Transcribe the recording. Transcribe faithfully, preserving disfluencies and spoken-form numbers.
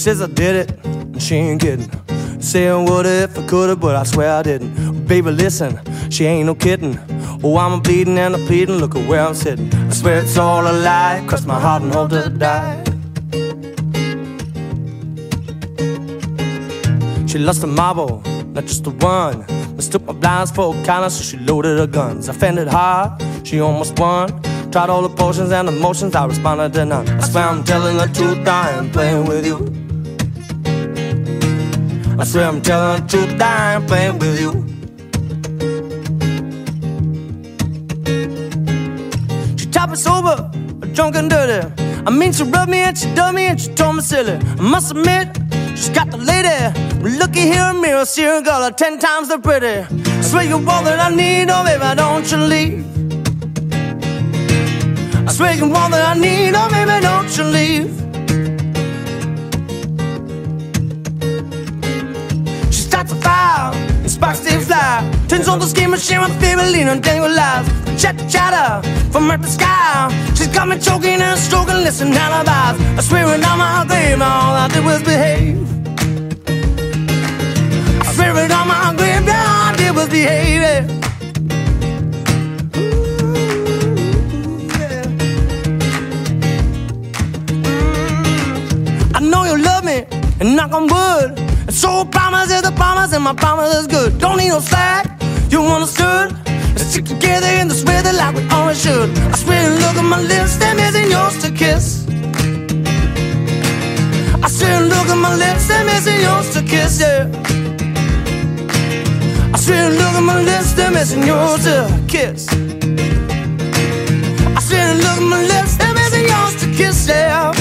says I did it, and she ain't kidding. Saying woulda if I coulda, but I swear I didn't. Baby, listen, she ain't no kitten. Oh, I'm a bleedin and a pleadin, look at where I'm sitting. I swear it's all a lie, cross my heart and hope to die. She lost a marble, not just the one. Mistook my blinds for a counter, so she loaded her guns. I fended hard, she almost won. Tried all the potions and emotions, I responded to none. I swear I'm telling the truth, I ain't playing with you. I swear I'm telling the truth, I ain't playing with you. She chopped me sober, drunk and dirty. I mean, she rubbed me and she dubbed me and she told me silly. I must admit, she's got the lady. Looky here, a mirror, see her girl, ten times the pretty. I swear you're all that I need, oh baby, don't you leave. I swear you're all that I need, oh baby, don't you leave. She starts a fire, and sparks they fly. Turns on the scheme machine with baby lean and dangle lies. Chatter, chatter, from earth to sky. She's got me choking and stroking, listen alibis. I swear it on my grave, all I did was behave. I swear it on my grave, all I did was behave, yeah. And knock on wood. And so promise is the promise, and my promise is good. Don't need no slack, you understood. Let's stick together in this weather like we always should. I swear, look at my lips, they're missing yours to kiss. I swear, look at my lips, they're missing yours to kiss, yeah. I swear, look at my lips, they're missing yours to kiss. I swear, look at my lips, they're missing yours to kiss, yeah.